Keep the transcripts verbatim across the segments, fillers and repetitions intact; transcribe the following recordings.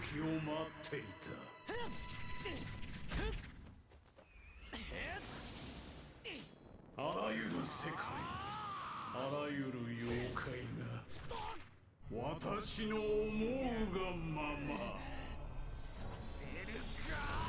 時を待っていた。あらゆる世界、あらゆる妖怪が私の思うがままさせるか。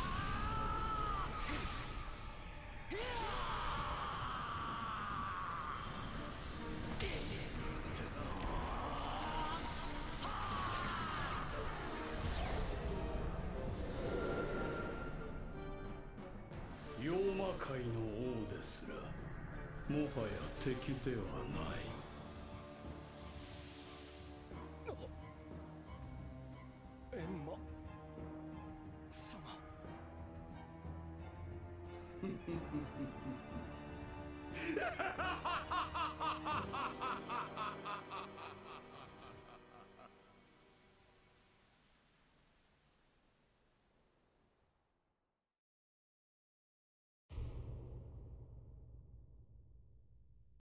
妖魔界の王ですらもはや敵ではない。 エンマ様。 ハハハハハハハハハ。